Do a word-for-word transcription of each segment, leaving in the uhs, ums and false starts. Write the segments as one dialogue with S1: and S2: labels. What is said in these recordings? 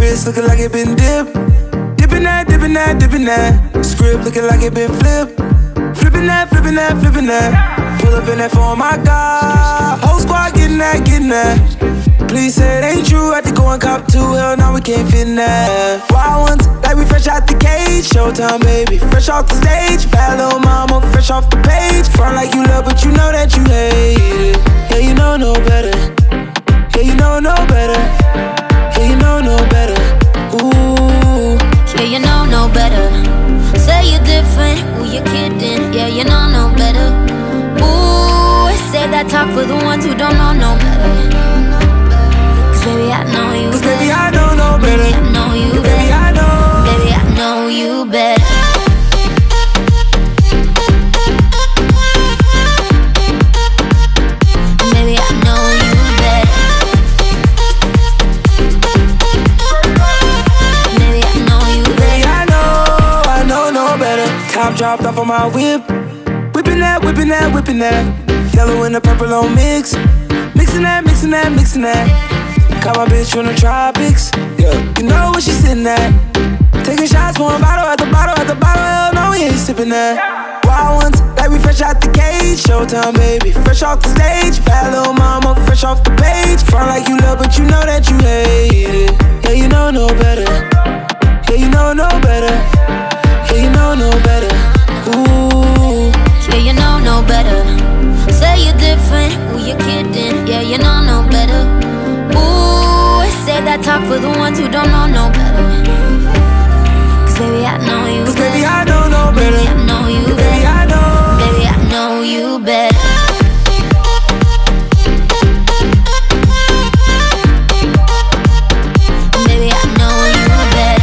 S1: wrist looking like it been dipped. Dipping that, dipping that, dipping that. Script looking like it been flipped. Flipping that, flipping that, flipping that. Pull up in that phone, my God. Whole squad getting that, getting that. Please say it ain't true, had to go and cop two. Hell, now we can't fit in that. Wild ones, like we fresh out the cage. Showtime, baby, fresh off the stage. Bad little mama, fresh off the page. Front like you love, but you know that you hate it. Yeah, you know no better. Yeah, you know no better. Yeah, you know no better. Ooh.
S2: Yeah, you know no better. Say you're different, who you kidding? Yeah, you know no better. Ooh, say that talk for the ones who don't know no better. Baby, I know you
S1: Cause
S2: better.
S1: baby, I know no better.
S2: Baby, I know you
S1: Baby,
S2: better.
S1: I know.
S2: Baby, I know you better. Baby, I know you better. Baby, I know you better.
S1: Baby, I know, I know no better. Top dropped off on my whip. Whipping that, whipping that, whipping that. Yellow and the purple on mix. Mixing that, mixing that, mixing that. Caught my bitch from the tropics. Yeah, you know where she sitting at. Taking shots, pouring bottle at the bottle at the bottle. Hell no, we ain't sipping that. Wild ones, like we fresh out the cage. Showtime, baby, fresh off the stage. Bad little mama, fresh off the page. Front like you love, but you know that you hate it. Yeah, you know no better. Yeah, you know no better. Yeah, you know no better. Ooh.
S2: Yeah, you know no better. Say you're different, who you kidding? Yeah, you know no better. Ooh, say that talk for the ones who don't know no better. Cause baby, I know you
S1: Cause
S2: better.
S1: baby, I know no better.
S2: Baby, I know you
S1: Baby,
S2: better.
S1: I know.
S2: Baby, I know you better. Baby, I know you better.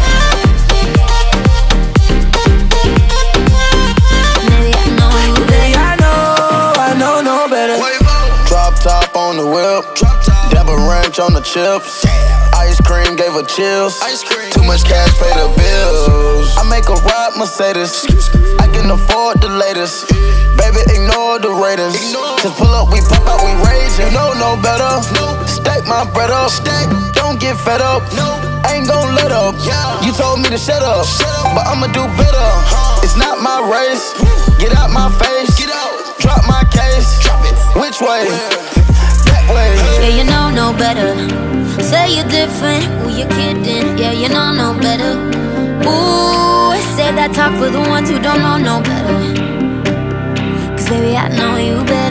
S2: Baby, I know you
S1: Baby,
S2: better.
S1: I know, I know no better.
S3: Drop top on the whip, dab a ranch on the chips. Ice cream gave her chills. Too much cash, pay the bills. I make a ride Mercedes. I can afford the latest. Baby, ignore the ratings. Just pull up, we pop out, we rage. You know no better. Stack my bread up. Don't get fed up. Ain't gon' let up. You told me to shut up, but I'ma do better. It's not my race. Get out my face. Drop my case. Which way? That way.
S2: Yeah, you know no better. Say you're different, who you kidding? Yeah, you know no better. Ooh, say that talk for the ones who don't know no better. Cause baby, I know you better.